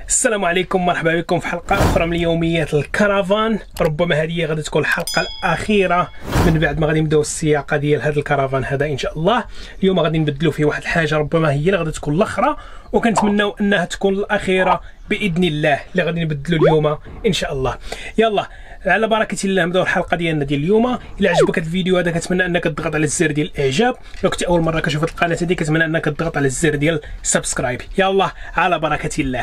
السلام عليكم، مرحبا بكم في حلقة أخرى من يوميات الكرفان. ربما هذه غادي تكون الحلقة الأخيرة من بعد ما غادي نبداو السياقة ديال هذا الكرفان هذا إن شاء الله. اليوم غادي نبدلوا فيه واحد الحاجة ربما هي اللي غادي تكون الأخرى، وكنتمناو أنها تكون الأخيرة بإذن الله اللي غادي نبدلوا اليوم إن شاء الله. يلا على بركة الله نبداو الحلقة ديالنا ديال اليوم. إلا عجبك هذا الفيديو هذا كنتمنى أنك تضغط على الزر ديال الإعجاب، لو كنت أول مرة كتشوف القناة هذه كنتمنى أنك تضغط على الزر ديال سبسكرايب. يلا على بركة الله.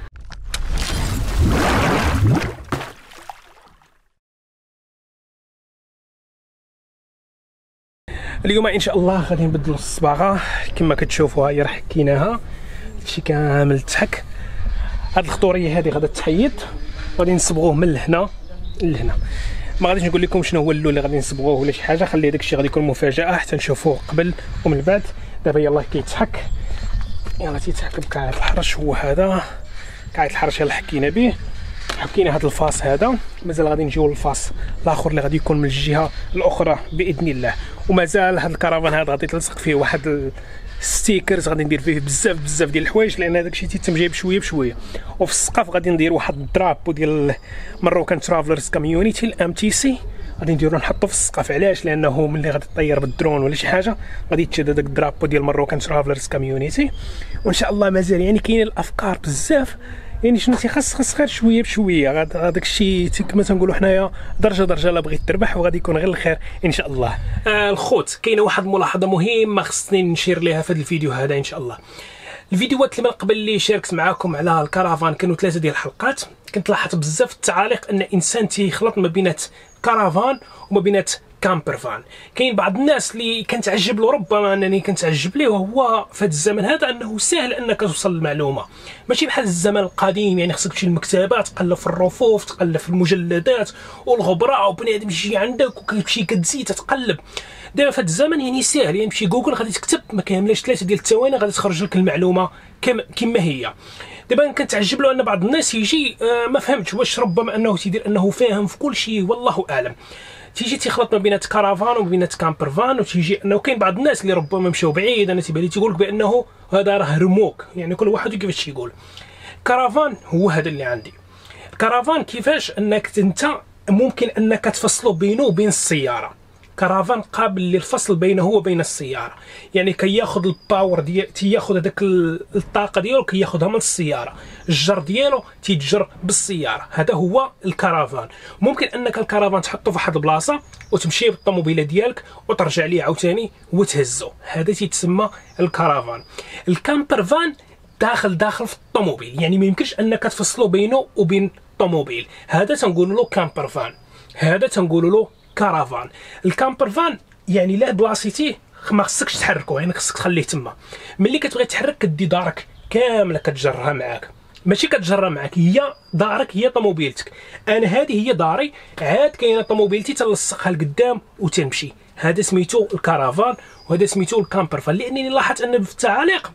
اليوم ان شاء الله غادي نبدلوا الصباغه كما كتشوفوا، هي راه حكيناها هادشي كامل تحك. هاد الخطوريه هذه غادا تحيد، غادي نصبغوه من لهنا لهنا. ما غاديش نقول لكم شنو هو اللون اللي غادي نصبغوه ولا شي حاجه، خلي داكشي غادي يكون مفاجاه حتى نشوفوه قبل ومن بعد. دابا يلاه كيتحك، يلاه تيتحك بكاع الحرش. هو هذا كاع الحرش اللي حكينا به، حكينا هذا الفاس هذا. مازال غادي نجيو للفاس الاخر اللي غادي يكون من الجهه الاخرى باذن الله. ومازال هذا الكرفان هذا غادي تلصق فيه واحد ستيكرز، غادي ندير فيه بزاف ديال الحوايج، لان هذاك الشيء تيتم جاي بشويه بشويه. وفي السقف غادي ندير واحد الدرابو ديال مروكان ترافلرز كوميونيتي الام تي سي، غادي نديرو نحطو في السقف. علاش؟ لانه ملي غادي تطير بالدرون ولا شي حاجه غادي تشد هذاك الدرابو ديال مروكان ترافلرز كوميونيتي. وان شاء الله مازال يعني كاينين الافكار بزاف، يعني شنو تيخص غير شويه بشويه. هذاك الشيء كما تنقولوا حنايا درجه لا بغيت تربح، وغادي يكون غير الخير ان شاء الله. الخوت، كاينه واحد الملاحظه مهمه خصني نشير ليها في هذا الفيديو هذا ان شاء الله. الفيديوهات اللي من قبل اللي شاركت معكم على الكرفان كانوا 3 ديال الحلقات، كنت لاحظت بزاف في التعاليق ان انسان تيخلط ما بينات كرفان وما بينات كامبر فان. كاين بعض الناس اللي كنتعجب له، ربما انني كنتعجب ليه، وهو في هذا الزمن هذا انه سهل انك توصل للمعلومه، ماشي بحال الزمن القديم. يعني خصك تمشي للمكتبه تقلب في الرفوف، تقلب في المجلدات والغبره، وبنادم يجي عندك وكتمشي كتزيد تتقلب. دابا في هذا الزمن يعني ساهل، يعني تمشي جوجل غادي تكتب ما كاملاش 3 ديال الثواني غادي تخرج لك المعلومه كما هي. دابا كنتعجب له ان بعض الناس يجي ما فهمتش واش ربما انه تيدير انه فاهم في كل شيء، والله اعلم. تيجي تيخلط ما بين كرفان وما بين كامبر فان، وتيجي انه كاين بعض الناس اللي ربما مشاو بعيد. انا تيبان لي تيقول لك بانه هذا راه رموك، يعني كل واحد كيفاش يقول. كرفان هو هذا اللي عندي. الكرفان كيفاش انك انت ممكن انك تفصلوا بينه وبين السياره. كرفان قابل للفصل بينه وبين السياره، يعني كياخذ الباور ديال تياخذ هذاك الطاقه ديالو كياخذها من السياره، الجر ديالو تيتجر بالسياره. هذا هو الكرفان. ممكن انك الكرفان تحطه في واحد البلاصه وتمشي بالطوموبيله ديالك وترجع ليه عاوتاني وتهزو، هذا تيتسمى الكرفان. الكامبر فان داخل في الطوموبيل، يعني ما يمكنش انك تفصلوا بينه وبين الطوموبيل. هذا تنقولوا له كامبر فان، هذا تنقولوا له كرفان. الكامبر فان يعني لا بلاصتيه ما خصكش تحركه، يعني خصك تخليه تما. ملي كتبغي تحرك كدي دارك كامله كتجرها معاك، ماشي كتجرها معاك، هي دارك هي طوموبيلتك. انا هذه هي داري، عاد كاينه طوموبيلتي تلصقها لقدام وتمشي. هذا سميتو الكرفان وهذا سميتو الكامبر فان. لانني لاحظت ان في التعاليق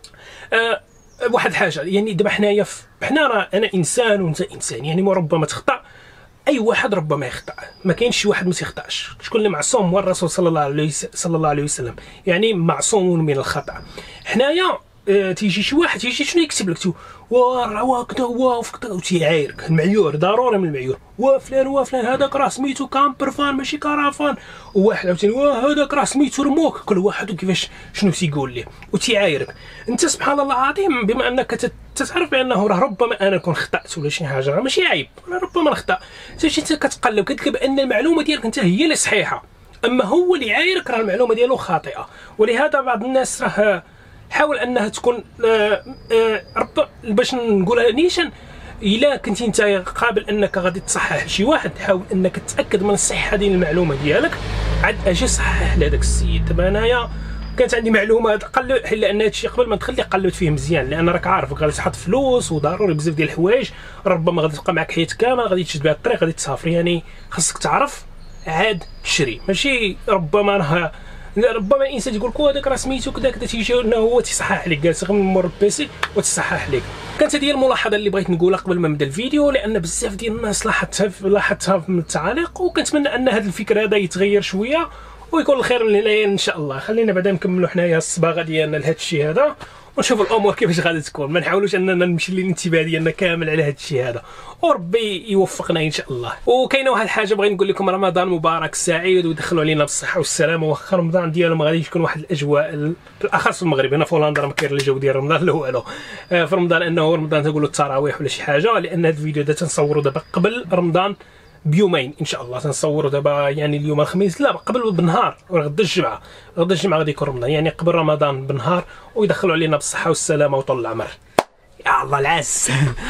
واحد الحاجه، يعني دابا حنايا راه انا انسان وانت انسان، يعني ربما تخطا، اي واحد ربما يخطا، ما كاينش شي واحد ما تيخطاش. شكون اللي معصوم هو الرسول صلى الله عليه وسلم، يعني معصوم من الخطا. حنايا تيجي شي واحد تيجي شنو يكتب لك، واه كذا وكذا، وتيعايرك. المعيور ضروري من المعيور، وفلان هذاك راه سميتو كامبر فان ماشي كرفان، وواحد عاوتاني هذاك راه سميتو رموك. كل واحد وكيفاش شنو تيقول ليه وتيعايرك. انت سبحان الله العظيم بما انك تتعرف بانه راه ربما انا نكون خطات ولا شي حاجه، راه ماشي عيب، ولا ربما نخطا. انت كتقلب كتلقى بان المعلومه ديالك انت هي اللي صحيحه، اما هو اللي عايرك راه المعلومه ديالو خاطئه. ولهذا بعض الناس راه حاول انها تكون باش نقولها نيشان، الا كنتي انت قابل انك غادي تصحح شي واحد، حاول انك تتاكد من الصحه ديال المعلومه ديالك، عاد اجي صحح لهذاك السيد. دابا انايا كانت عندي معلومه قلب، لان هادشي قبل ما ندخل قلبت فيه مزيان، لان راك عارف غادي تحط فلوس وضروري بزاف ديال الحوايج، ربما غادي تبقى معك حياتك كامل، غادي تشد بها الطريق، غادي تسافر، يعني خاصك تعرف عاد تشري. ماشي ربما راه ربما الانسان يقول لك هذاك راه سميتو كذا كذا، تيجي انه هو تيصحح لك، جالس غير من مور البيسي وتصحح لك. كانت هذه الملاحظه اللي بغيت نقولها قبل ما نبدا الفيديو، لان بزاف ديال الناس لاحظتها من التعاليق، وكنتمنى ان هذه الفكره هذا يتغير شويه، ويكون الخير من هنايا ان شاء الله. خلينا بعدا نكملوا حنايا الصباغه ديالنا لهذا الشيء هذا ونشوف الامور كيفاش غادي تكون. ما نحاولوش اننا نمشي الانتباه ديالنا كامل على هذا الشيء هذا، وربي يوفقنا ان شاء الله. وكاينه واحد الحاجه بغيت نقول لكم، رمضان مبارك سعيد ويدخلوا علينا بالصحه والسلامه. واخا رمضان ديالو ما غاديش يكون واحد الاجواء بالاخص في المغرب، هنا في هولندا ما كاين الجو ديال رمضان لا والو. في رمضان انه رمضان تقولوا التراويح ولا شي حاجه، لان هذا الفيديو هذا تنصوروا دابا قبل رمضان بيومين ان شاء الله. تنصوروا دابا يعني اليوم الخميس، لا قبل بنهار، غدا الجمعه. غدا الجمعه غادي يكون رمضان، يعني قبل رمضان بنهار، ويدخلوا علينا بالصحه والسلامه وطول العمر. يا الله العز.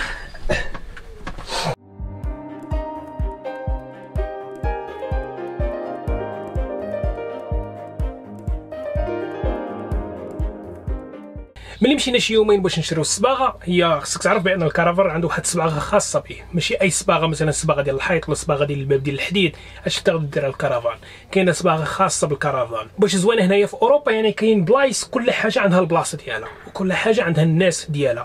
ملي مشينا شي يومين باش نشريو الصباغه، هي خصك تعرف بان الكرافان عنده واحد الصباغه خاصه به، ماشي اي صباغه، مثلا الصباغه ديال الحيط ولا الصباغه ديال الباب ديال الحديد اش تقدر ديرها الكرافان. كاينه صباغه خاصه بالكرافان. واش زوينه هنايا في اوروبا، يعني كاين بلايص كل حاجه عندها البلاصه ديالها، وكل حاجه عندها الناس ديالها،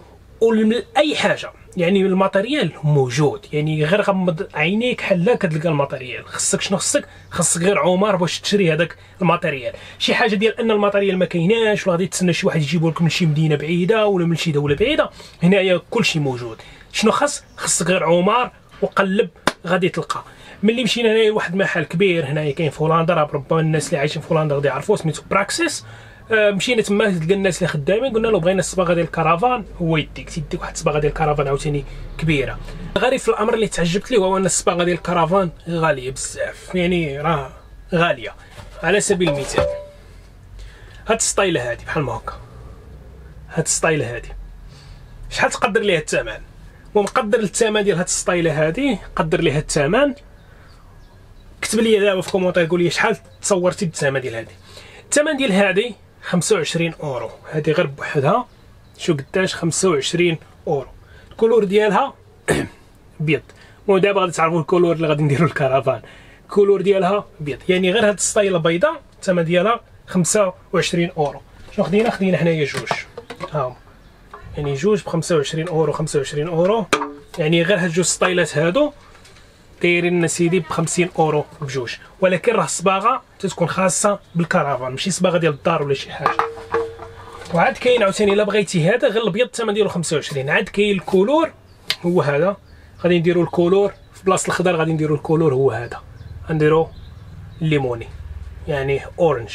اي حاجه يعني الماتيريال موجود. يعني غير غمض عينيك حلا كتلقى الماتيريال. خصك شنو خصك غير عمر باش تشري هذاك الماتيريال. شي حاجه ديال ان الماتيريال ما كايناش ولا غادي تسنى شي واحد يجيبو لك من شي مدينه بعيده ولا من شي دوله بعيده، هنايا كلشي موجود. شنو خصك غير عمر وقلب غادي تلقى. ملي مشينا هنايا لواحد المحل كبير هنايا كاين في هولندا، ربما الناس اللي عايشين في هولندا غادي يعرفوه، سميتو براكسيس. مشينا تما تلقى الناس اللي خدامين، قلنا له بغينا الصباغه ديال الكرافان. هو يديك واحد الصباغه ديال الكرافان عاوتاني كبيره. غريب في الامر اللي تعجبت ليه هو ان الصباغه ديال الكرافان غاليه بزاف، يعني راه غاليه. على سبيل المثال هاد السطايله هادي بحال ما هكا، هاد السطايله هادي شحال تقدر ليها الثمن؟ ومقدر الثمن ديال هاد السطايله هادي، قدر ليها الثمن، كتب لي دابا في كومونتير قول لي شحال تصورتي بالثمن ديال هادي. الثمن ديال هادي 25 اورو، هادي غير بوحدها. شو قداش 25 اورو. الكولور ديالها بيض. ودابا غادي تعرفوا الكولور اللي غادي نديروا الكرافان، الكولور ديالها بيض. يعني غير هاد السطايله بيضاء الثمن ديالها 25 اورو. شنو خدينا حنايا جوج، ها يعني جوج ب 25 اورو. 25 اورو يعني غير هاد جوج سطايلات هادو دايرين سيدي ب 50 اورو بجوج. ولكن راه الصباغه تتكون خاصه بالكرافان، ماشي صباغه ديال الدار ولا شي حاجه. وعاد كاين عاوتاني الا بغيتي هذا غير الابيض الثمن ديالو 25. عاد كاين الكولور هو هذا، غادي نديرو الكولور في بلاصه الخضر، غادي نديرو الكولور هو هذا، غنديرو الليموني يعني اورنج.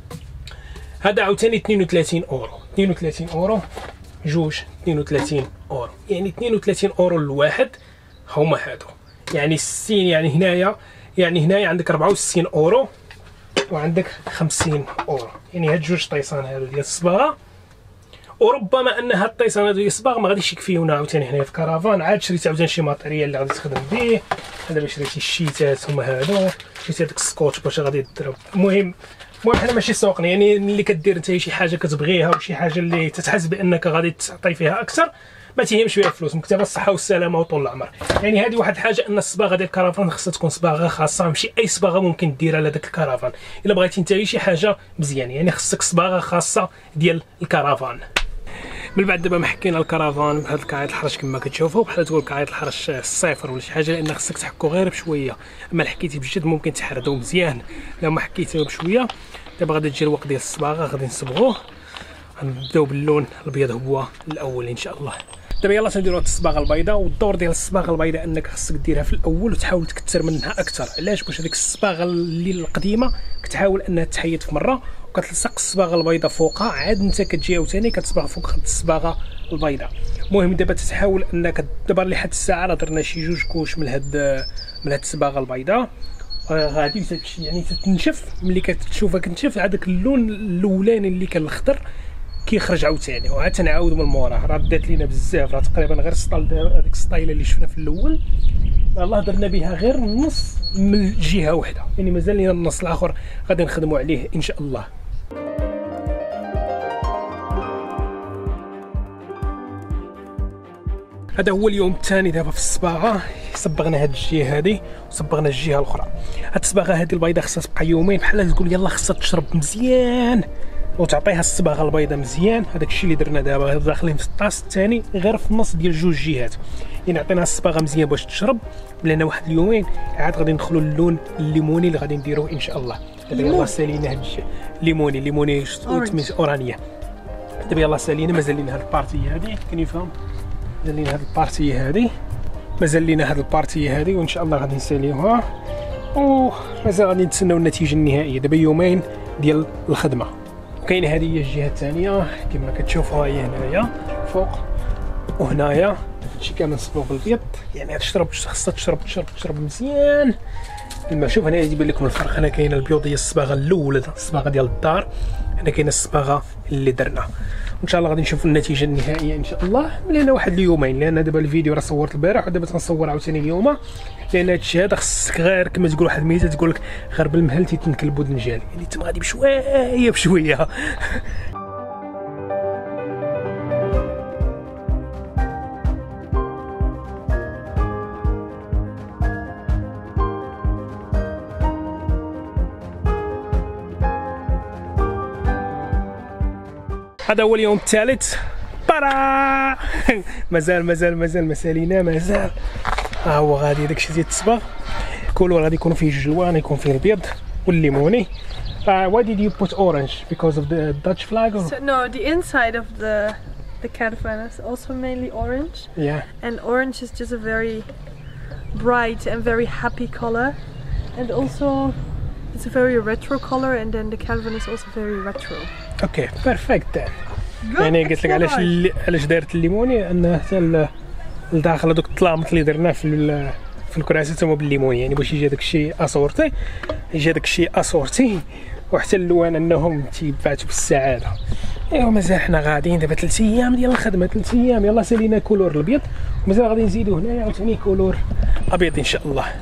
هذا عاوتاني 32 اورو. 32 اورو جوج، 32 اورو، يعني 32 اورو الواحد هما هادو. يعني 60 يعني هنايا عندك 64 اورو وعندك 50 اورو. يعني هاد جوج طيصان هادو ديال الصباغه. وربما ان هاد الطيصان هادو ديال الصباغه ما غاديش يكفيونا عاوتاني هنايا في كرافان. عاد شريت عاوتاني شي ماتيريال اللي غادي تخدم به. دابا شريتي الشيتات هما هادو، شريتي هذاك السكوتش باش غادي تضرب. المهم حنا ماشي سوقنا، يعني ملي كدير انت شي حاجه كتبغيها وشي حاجه اللي تتحس بانك غادي تعطي فيها اكثر ما تيهمش فيها الفلوس، مكتبه الصحه والسلامه وطول العمر. يعني هذه واحد الحاجه ان الصباغه ديال الكرافان خصها تكون صباغه خاصه، ماشي اي صباغه ممكن ديرها لهذاك الكرافان. الا بغيتي انت شي حاجه مزيان يعني خصك صباغه خاصه ديال الكرافان. من بعد دابا ما حكينا الكرافان بهذا الكعيط الحرش كما كتشوفوا، بحال تقول كعيط الحرش الصفر ولا شي حاجه، لان خصك تحكو غير بشويه. اما حكيتي بجد ممكن تحردو مزيان. لو ما حكيتي بشويه دابا غادي تجي الوقت ديال الصباغه، غادي نصبغوه. غنبداو باللون الابيض هو الاول ان شاء الله. دابا يلاه تنديروا هاد الصباغه البيضاء. والدور ديال الصباغه البيضاء انك خصك ديرها في الاول وتحاول تكثر منها اكثر. علاش؟ باش هذيك الصباغه اللي القديمه كتحاول انها تحيد في مره وكتلصق الصباغه البيضاء فوقها، عاد انت كتجي عاوتاني كتصبغ فوق هاد الصباغه البيضاء. المهم دابا تحاول انك دابا لحد الساعه راه درنا شي جوج كوش من هاد الصباغه البيضاء. غادي يعني تنشف. ملي كتشوفها كتنشف هذاك اللون الاولاني اللي كان الخضر كيخرج عاوتاني، وعاد تنعاودو من موراه. راه دات لينا بزاف، راه تقريبا غير هذيك السطايله اللي شفنا في الاول الله درنا بها غير النص من جهه واحده، يعني مازال لينا النص الاخر غادي نخدموا عليه ان شاء الله. هذا هو اليوم الثاني دابا في الصباغه. صبغنا هاد الجهه هذه وصبغنا الجهه الاخرى. هاد الصباغه هذه البيضاء خصها تبقى يومين، بحال تقول يلاه خصها تشرب مزيان وتعطيها الصباغه البيضاء مزيان. هذاك الشيء اللي درنا دابا داخلين في الطاس الثاني غير في النص ديال جوج جهات، يعني عطينا الصباغه مزيان باش تشرب. بلان واحد اليومين عاد غادي ندخلوا اللون الليموني اللي غادي نديروه ان شاء الله. دابا يلاه سالينا هاد ليموني سميت اورانيه. دابا يلاه سالينا مازال لينا هاد البارتي هادي كان يفهم مازال لينا هاد البارتي هادي وان شاء الله غادي نساليوها ومازال غادي نتسناو النتيجه النهائيه. دابا يومين ديال الخدمه. وكاينه هذه هي الجهه الثانيه كما كتشوفوها هي هنايا فوق وهنايا هادشي كامل مصبوغ بالبيض. يعني تشرب خاصها تشرب مزيان الماء. شوف هنا يبان لكم الفرق. هنا كاينه البيض هي الصباغه الاولى الصباغه ديال الدار، هنا كاينه الصباغه اللي درنا. وان شاء الله غادي نشوفوا النتيجه النهائيه ان شاء الله لنا واحد اليومين، لان دابا الفيديو راه صورت البارح ودابا تنصور عاوتاني اليوم. لان هادشي هذا خصك غير كما تقول واحد الميته تقول لك غير بالمهل تيتنكل البودن ديالي، يعني تما غادي بشويه. هذا هو اليوم الثالث. برا مازال ما سالينا مازال. ها هو غادي داكشي ديال التصباغ كولور غادي يكون فيه الجلوان، يكون فيه البيض والليموني. Why did you put orange? Because of the Dutch flag? Or? So, no, the inside of the caravan is also mainly orange. Yeah. And orange is just a very bright and very happy color. And also it's a very retro color, and then the caravan is also very retro. Okay, perfect then. يعني قلت لك علاش دارت الليموني انه حتى لداخل هذوك الطلامط اللي درنا في الكراسه تما بالليموني، يعني باش يجي داك الشيء اسورتي وحتى اللوان انهم تيبعثوا بالسعاده. ايوا مازال حنا غاديين دابا 3 ايام ديال الخدمه، 3 ايام. يلاه سالينا كولور الابيض ومازال غادي نزيدو هنايا عاوتاني كولور ابيض ان شاء الله.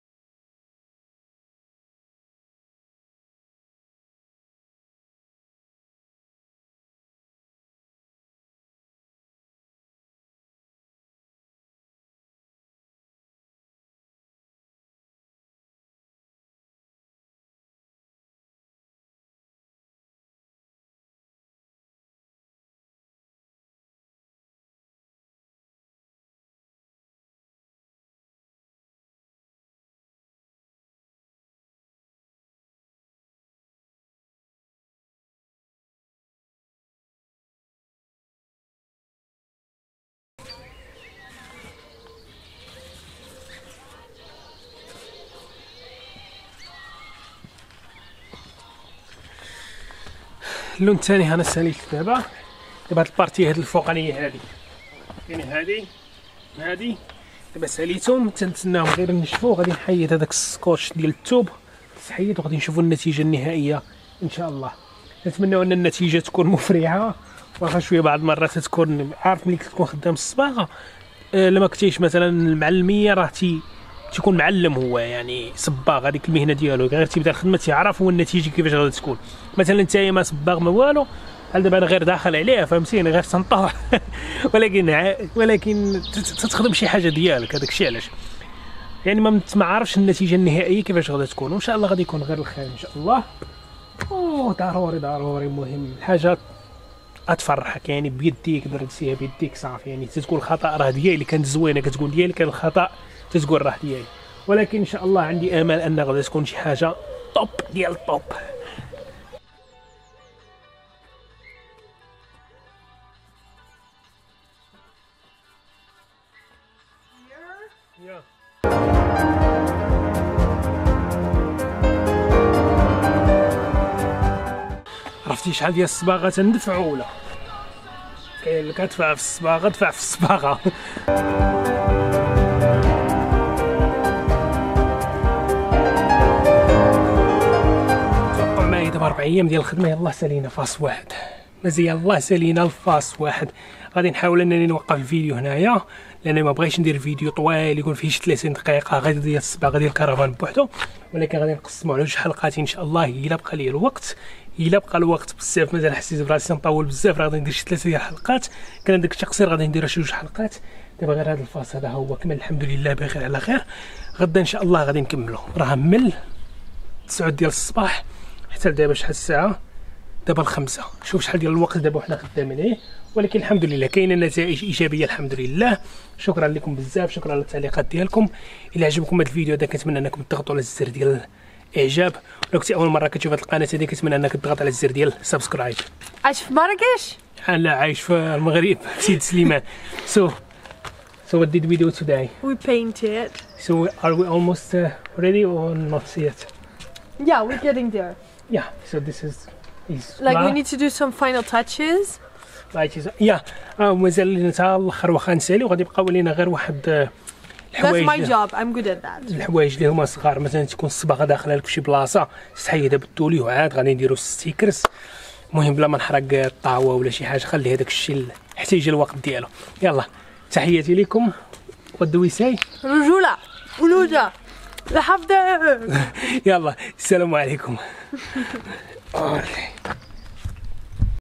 اللون الثاني انا ساليت دابا هاد البارتي هاد الفوقانيه هادي يعني هادي دابا ساليتهم تنتسناهم غير نشفو. غادي نحيد هذاك السكوتش ديال الثوب تحيد وغادي نشوفوا النتيجه النهائيه ان شاء الله. نتمنوا ان النتيجه تكون مفرحه، واخا شويه بعض المرات تكون عارف ملي تكون خدام الصباغه لما كنتيش مثلا المعلميه راه تيكون معلم هو يعني صباغ هذيك المهنه ديالو، غير تيبدا الخدمه تيعرف هو النتيجه كيفاش غادي تكون. مثلا نتايا ما صباغ ما والو بحال دابا انا غير داخل عليه فهمتيني غير تنطوح ولكن تخدم شي حاجه ديالك. هذاك الشيء علاش يعني ما عارفش النتيجه النهائيه كيفاش غادي تكون، وان شاء الله غادي يكون غير الخير ان شاء الله. ضروري مهم الحاجات اتفرحك يعني بيديك درتيها بيديك صافي، يعني تتقول الخطا راه ديالي كانت زوينه كتقول ديالي كان الخطا تتقول راه ديالي. ولكن ان شاء الله عندي امل ان غادي تكون شي حاجه طوب ديال الطوب. عرفتي شحال ديال الصباغه تندفعوا ولا كاين اللي كتدفع في الصباغه دفع في الصباغه. توقع معايا دابا 4 ايام ديال الخدمه. يلاه سالينا فاس واحد، مزيان الله سالينا الفاس واحد. غادي نحاول انني نوقف الفيديو هنايا لان ما بغيتش ندير فيديو طويل يكون فيه شي 30 دقيقه غير ديال الصباغه ديال الكرفان بوحدو، ولكن غادي نقسمو على 2 حلقات ان شاء الله. الا بقى لي الوقت بزاف مازال حسيت براسي نطول بزاف راه غادي ندير شي 3 ديال الحلقات. كان داك التقصير غادي ندير شي 2 حلقات. دابا غير هذا الفاس هذا هو كمل الحمد لله بخير على خير. غدا ان شاء الله غادي نكملو. راه من 9 ديال الصباح حتى دابا شحال الساعه؟ دابا 5. شوف شحال ديال الوقت دابا وحنا خدامين عليه، ولكن الحمد لله كاينه نتائج ايجابيه الحمد لله. شكرا لكم بزاف، شكرا على التعليقات ديالكم. الى عجبكم هذا الفيديو هذا كنتمنى انكم تضغطوا على الزر ديال اعجاب. ولو كنتي اول مره كتشوف هذه القناه هذه كنتمنى انك تضغط على الزر ديال سبسكرايب. عايش في مراكش؟ انا عايش في المغرب في سيد سليمان. So what did we do today? We painted. So are we almost ready or not yet? Yeah, we're getting there. Yeah, so this is Like we need to do some final touches. مازال لينا حتى الاخر واخا نسالي وغادي يبقاو لينا غير واحد That's my الحوايج. job. I'm good at that. الحوايج اللي هما صغار مثلا تكون الصباغه داخله لك فشي بلاصه تحيدها بالدولي وعاد غادي نديرو ستيكرز. المهم بلا ما نحرق الطاوه ولا شي حاجه خلي هذاك الشيء حتى يجي الوقت ديالو. يلا تحياتي لكم. What do we say? رجولة ولوجة لحفظة. يلا السلام عليكم.